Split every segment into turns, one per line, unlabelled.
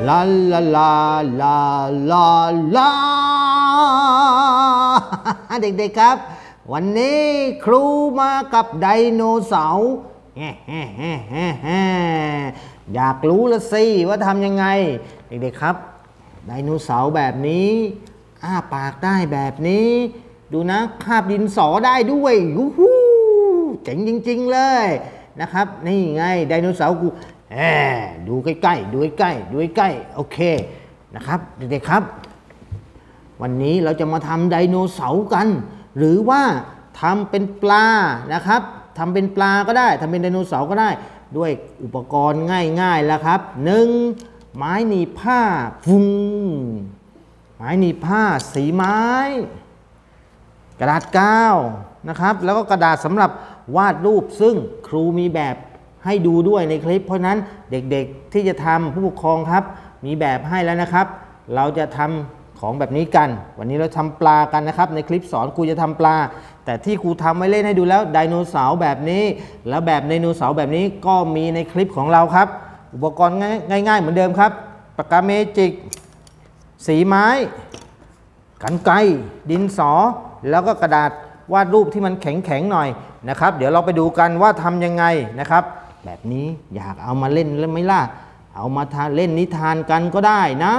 ลาลาลาลาลาลาเด็กๆครับวันนี้ครูมากับไดโนเสาร์อยากรู้ละสิว่าทำยังไงเด็กๆครับไดโนเสาร์แบบนี้อ้าปากได้แบบนี้ดูนะคาบดินสอได้ด้วยยูฮูเจ๋งจริงๆเลยนะครับนี่ไงไดโนเสาร์กูดูใกล้ๆดูใกล้ๆดูใกล้ๆโอเคนะครับเด็กๆครับวันนี้เราจะมาทำไดโนเสาร์กันหรือว่าทำเป็นปลานะครับทำเป็นปลาก็ได้ทำเป็นไดโนเสาร์ก็ได้ด้วยอุปกรณ์ง่ายๆแล้วครับ1ไม้หนีบผ้าฟุงไม้หนีบผ้าสีไม้กระดาษกาวนะครับแล้วก็กระดาษสำหรับวาดรูปซึ่งครูมีแบบให้ดูด้วยในคลิปเพราะนั้นเด็กๆที่จะทำผู้ปกครองครับมีแบบให้แล้วนะครับเราจะทำของแบบนี้กันวันนี้เราทำปลากันนะครับในคลิปสอนครูจะทำปลาแต่ที่ครูทำไว้เล่นให้ดูแล้วไดโนเสาร์แบบนี้แล้วแบบไดโนเสาร์แบบนี้ก็มีในคลิปของเราครับอุปกรณ์ง่ายๆเหมือนเดิมครับปากกาเมจิกสีไม้กรรไกรดินสอแล้วก็กระดาษวาดรูปที่มันแข็งๆหน่อยนะครับเดี๋ยวเราไปดูกันว่าทำยังไงนะครับแบบนี้อยากเอามาเล่นแล้วไหมล่ะเอามาเล่นนิทานกันก็ได้นะ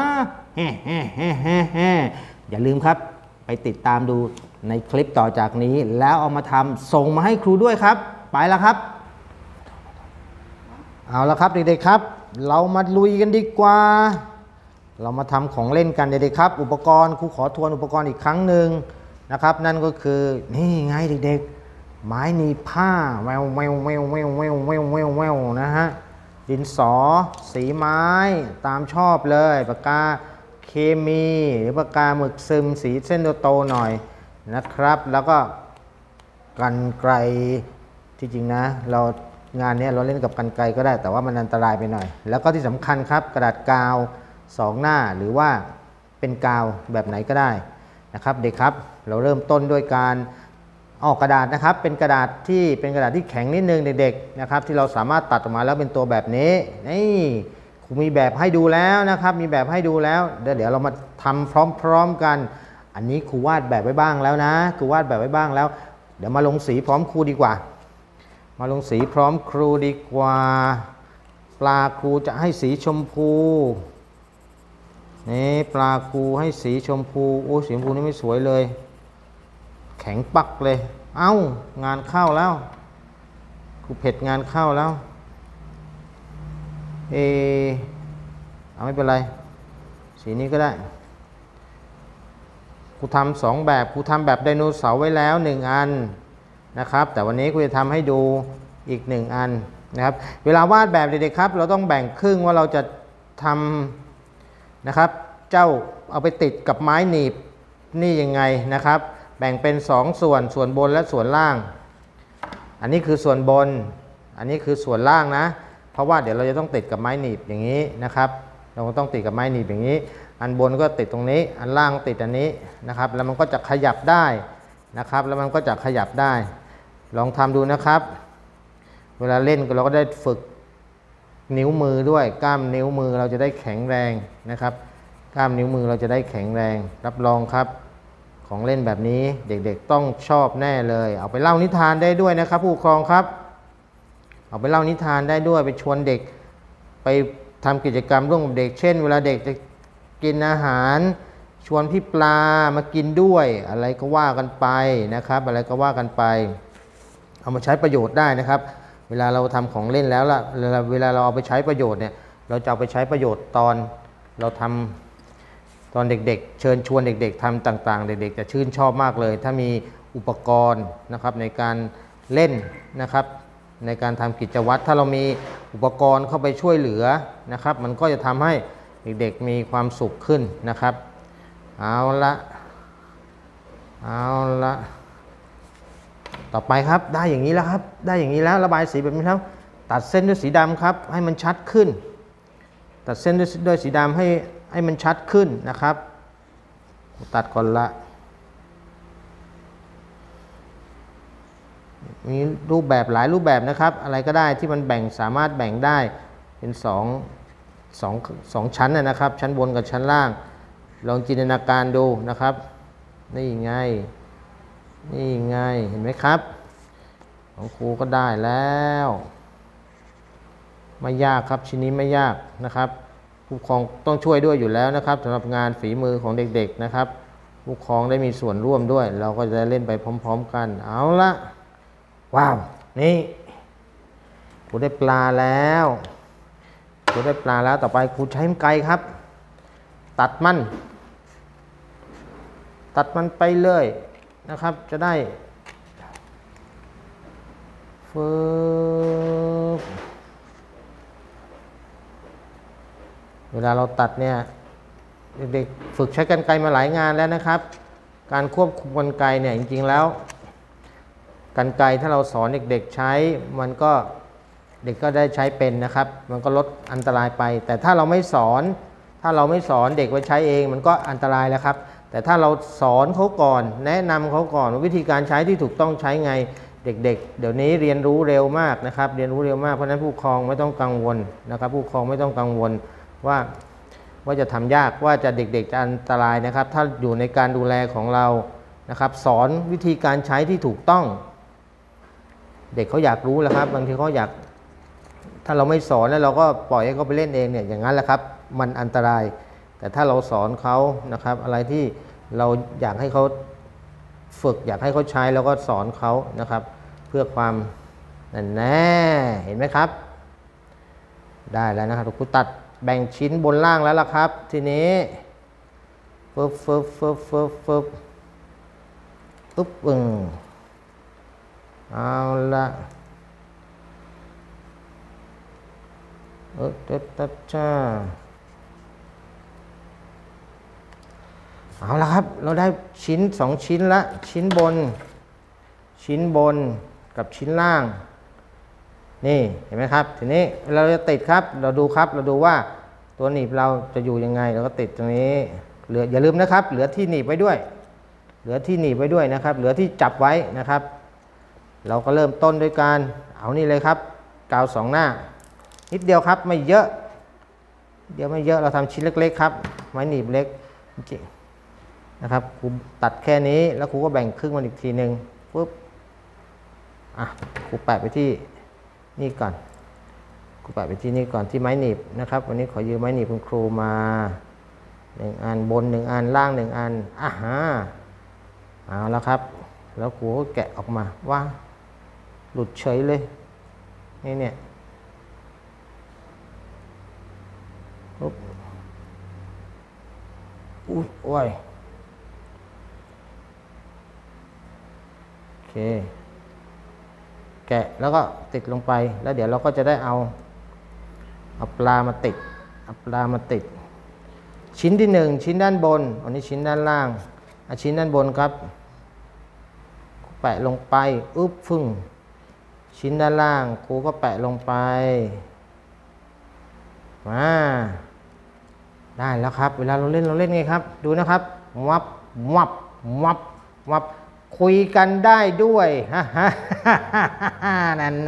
อย่าลืมครับไปติดตามดูในคลิปต่อจากนี้แล้วเอามาทำส่งมาให้ครูด้วยครับไปแล้วครับเอาละครับเด็กๆครับเรามาลุยกันดีกว่าเรามาทำของเล่นกันเด็กๆครับอุปกรณ์ครูขอทวนอุปกรณ์อีกครั้งหนึ่งนะครับนั่นก็คือนี่ไงเด็กๆไม้หนีบผ้าแววแววแววแววแววแววแววแววนะฮะดินสอสีไม้ตามชอบเลยปากกาเคมีหรือปากกาหมึกซึมสีเส้นโตๆหน่อยนะครับแล้วก็กรรไกรที่จริงนะงานนี้เราเล่นกับกรรไกรก็ได้แต่ว่ามันอันตรายไปหน่อยแล้วก็ที่สำคัญครับกระดาษกาว2 หน้าหรือว่าเป็นกาวแบบไหนก็ได้นะครับเด็กครับเราเริ่มต้นด้วยการออกกระดาษนะครับเป็นกระดาษที่แข็งนิดนึงเด็กๆนะครับที่เราสามารถตัดออกมาแล้วเป็นตัวแบบนี้นี่ครูมีแบบให้ดูแล้วนะครับมีแบบให้ดูแล้วเดี๋ยวเรามาทำพร้อมๆกันอันนี้ครูวาดแบบไว้บ้างแล้วนะครูวาดแบบไว้บ้างแล้วเดี๋ยวมาลงสีพร้อมครูดีกว่ามาลงสีพร้อมครูดีกว่าปลาครูจะให้สีชมพูนี่ปลาครูให้สีชมพูโอ้สีชมพูนี่ไม่สวยเลยแข็งปักเลยเอ้างานเข้าแล้วครูเผ็ดงานเข้าแล้วเอาไม่เป็นไรสีนี้ก็ได้ครูทำ2แบบครูทำแบบไดโนเสาร์ไว้แล้ว1 อันนะครับแต่วันนี้ครูจะทำให้ดูอีก1 อันนะครับเวลาวาดแบบเด็กๆครับเราต้องแบ่งครึ่งว่าเราจะทำนะครับเจ้าเอาไปติดกับไม้หนีบนี่ยังไงนะครับแบ่งเป็น2 ส่วนบนและส่วนล่างอันนี้คือส่วนบนอันนี้คือส่วนล่างนะเพราะว่าเดี๋ยวเราจะต้องติดกับไม้หนีบอย่างนี้นะครับเราต้องติดกับไม้หนีบอย่างนี้อันบนก็ติดตรงนี้อันล่างติดอันนี้นะครับแล้วมันก็จะขยับได้นะครับแล้วมันก็จะขยับได้ลองทำดูนะครับเวลาเล่นเราก็ได้ฝึกนิ้วมือด้วยกล้ามนิ้วมือเราจะได้แข็งแรงนะครับกล้ามนิ้วมือเราจะได้แข็งแรงรับรองครับของเล่นแบบนี้เด็กๆต้องชอบแน่เลยเอาไปเล่านิทานได้ด้วยนะครับผู้ปกครองครับเอาไปเล่านิทานได้ด้วยไปชวนเด็กไปทำกิจกรรมร่วมกับเด็กเช่นเวลาเด็กจะกินอาหารชวนพี่ปลามากินด้วยอะไรก็ว่ากันไปนะครับอะไรก็ว่ากันไปเอามาใช้ประโยชน์ได้นะครับเวลาเราทำของเล่นแล้วล่ะเวลาเราเอาไปใช้ประโยชน์เนี่ยเราจะเอาไปใช้ประโยชน์ตอนเราทำตอนเด็กๆเชิญชวนเด็กๆทำต่างๆเด็กๆจะชื่นชอบมากเลยถ้ามีอุปกรณ์นะครับในการเล่นนะครับในการทำกิจวัตรถ้าเรามีอุปกรณ์เข้าไปช่วยเหลือนะครับมันก็จะทำให้เด็กๆมีความสุขขึ้นนะครับเอาละต่อไปครับได้อย่างนี้แล้วครับได้อย่างนี้แล้วระบายสีแบบนี้แล้วตัดเส้นด้วยสีดำครับให้มันชัดขึ้นตัดเส้นด้วยสีดำให้มันชัดขึ้นนะครับตัดก่อนละมีรูปแบบหลายรูปแบบนะครับอะไรก็ได้ที่มันสามารถแบ่งได้เป็นสองชั้นนะครับ ชั้นบนกับชั้นล่างลองจินตนาการดูนะครับนี่ไงนี่ไงเห็นไหมครับของครูก็ได้แล้วไม่ยากครับชิ้นนี้ไม่ยากนะครับผู้ปกครองต้องช่วยด้วยอยู่แล้วนะครับสำหรับงานฝีมือของเด็กๆนะครับผู้ปกครองได้มีส่วนร่วมด้วยเราก็จะเล่นไปพร้อมๆกันเอาละว้าวนี่ครูได้ปลาแล้วครูได้ปลาแล้วต่อไปครูใช้ไกรครับตัดมันไปเลยนะครับจะได้เวลาเราตัดเนี่ยเด็กๆฝึกใช้กรรไกรมาหลายงานแล้วนะครับการควบคุมกรรไกรเนี่ยจริงๆแล้วกรรไกรถ้าเราสอนเด็กๆใช้มันก็เด็กก็ได้ใช้เป็นนะครับมันก็ลดอันตรายไปแต่ถ้าเราไม่สอนเด็กไปใช้เองมันก็อันตรายแล้วครับแต่ถ้าเราสอนเขาก่อนแนะนำเขาก่อนวิธีการใช้ที่ถูกต้องใช้ไงเด็กๆเดี๋ยวนี้เรียนรู้เร็วมากนะครับเรียนรู้เร็วมากเพราะฉะนั้นผู้ปกครองไม่ต้องกังวลนะครับผู้ปกครองไม่ต้องกังวลว่าจะทำยากว่าจะเด็กๆจะอันตรายนะครับถ้าอยู่ในการดูแลของเรานะครับสอนวิธีการใช้ที่ถูกต้องเด็กเขาอยากรู้แล้วครับบางทีเขาอยากถ้าเราไม่สอนแล้วเราก็ปล่อยให้เขาไปเล่นเองเนี่ยอย่างนั้นแหละครับมันอันตรายแต่ถ้าเราสอนเขานะครับอะไรที่เราอยากให้เขาฝึกอยากให้เขาใช้แล้วก็สอนเขานะครับเพื่อความนั่นแน่เห็นไหมครับได้แล้วนะครับครูตัดแบ่งชิ้นบนล่างแล้วล่ะครับทีนี้ปึ๊บเอาละเอาละครับเราได้ชิ้น2ชิ้นละชิ้นบนกับชิ้นล่างนี่เห็นไหมครับทีนี้เราจะติดครับเราดูว่าตัวหนีบเราจะอยู่ยังไงเราก็ติดตรงนี้เหลืออย่าลืมนะครับเหลือที่หนีบไว้ด้วยนะครับเหลือที่จับไว้นะครับเราก็เริ่มต้นด้วยการเอานี่เลยครับกาว2หน้านิดเดียวครับไม่เยอะเราทำชิ้นเล็กๆครับไม้หนีบเล็กนะครับครูตัดแค่นี้แล้วครูก็แบ่งครึ่งมันอีกทีหนึ่งปุ๊บครูแปะไปที่นี่ก่อนที่ไม้หนีบนะครับวันนี้ขอยืมไม้หนีบคุณครูมา1อันบน1อันล่าง1อันเอาแล้วครับแล้วครูก็แกะออกมาว่าหลุดเฉยเลยเนี่ยปุ๊บโอ้ยโอเคแกะแล้วก็ติดลงไปแล้วเดี๋ยวเราก็จะได้เอาปลามาติดชิ้นที่1ชิ้นด้านบนอันนี้ชิ้นด้านล่างชิ้นด้านบนครับแปะลงไปชิ้นด้านล่างครูก็แปะลงไปได้แล้วครับเวลาเราเล่นไงครับดูนะครับวับคุยกันได้ด้วยนั่น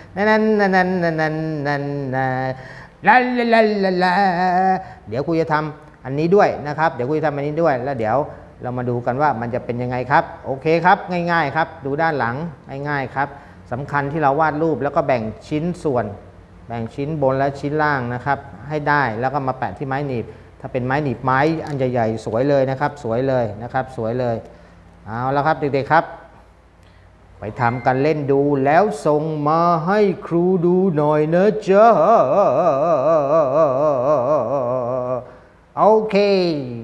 เดี๋ยวครูจะทำอันนี้ด้วยนะครับแล้วเดี๋ยวเรามาดูกันว่ามันจะเป็นยังไงครับโอเคครับง่ายๆครับดูด้านหลังง่ายๆครับสำคัญที่เราวาดรูปแล้วก็แบ่งชิ้นส่วนแบ่งชิ้นบนและชิ้นล่างนะครับให้ได้แล้วก็มาแปะที่ไม้หนีบถ้าเป็นไม้หนีบไม้อันใหญ่ๆสวยเลยนะครับสวยเลยเอาแล้วครับเด็กๆครับไปทำกันเล่นดูแล้วส่งมาให้ครูดูหน่อยนะจ๊ะโอเค